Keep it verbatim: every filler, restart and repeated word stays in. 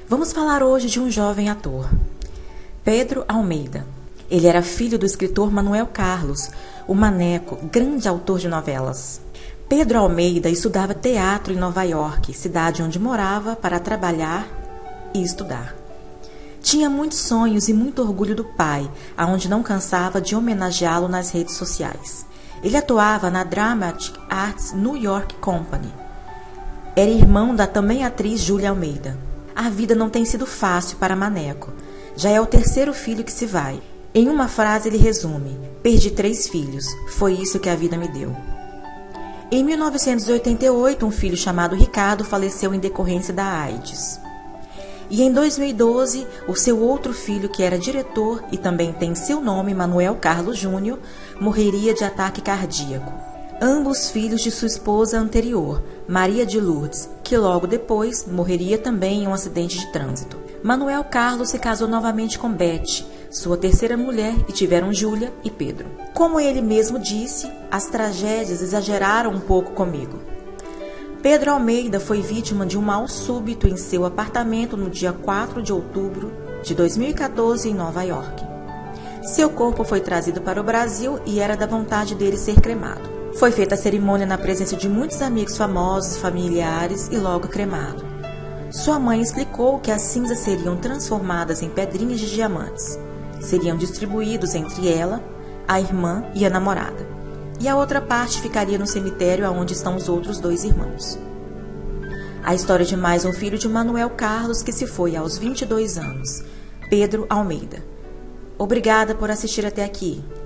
Vamos falar hoje de um jovem ator, Pedro Almeida. Ele era filho do escritor Manuel Carlos, o Maneco, grande autor de novelas. Pedro Almeida estudava teatro em Nova York, cidade onde morava para trabalhar e estudar. Tinha muitos sonhos e muito orgulho do pai, aonde não cansava de homenageá-lo nas redes sociais. Ele atuava na Dramatic Arts New York Company. Era irmão da também atriz Júlia Almeida. A vida não tem sido fácil para Maneco. Já é o terceiro filho que se vai. Em uma frase ele resume: perdi três filhos, foi isso que a vida me deu. Em mil novecentos e oitenta e oito, um filho chamado Ricardo faleceu em decorrência da AIDS. E em dois mil e doze, o seu outro filho, que era diretor e também tem seu nome, Manuel Carlos Júnior, morreria de ataque cardíaco. Ambos filhos de sua esposa anterior, Maria de Lourdes, que logo depois morreria também em um acidente de trânsito. Manuel Carlos se casou novamente com Beth, sua terceira mulher, e tiveram Júlia e Pedro. Como ele mesmo disse, as tragédias exageraram um pouco comigo. Pedro Almeida foi vítima de um mal súbito em seu apartamento no dia quatro de outubro de dois mil e quatorze em Nova York. Seu corpo foi trazido para o Brasil e era da vontade dele ser cremado. Foi feita a cerimônia na presença de muitos amigos famosos, familiares e logo cremado. Sua mãe explicou que as cinzas seriam transformadas em pedrinhas de diamantes. Seriam distribuídos entre ela, a irmã e a namorada. E a outra parte ficaria no cemitério onde estão os outros dois irmãos. A história de mais um filho de Manuel Carlos que se foi aos vinte e dois anos, Pedro Almeida. Obrigada por assistir até aqui.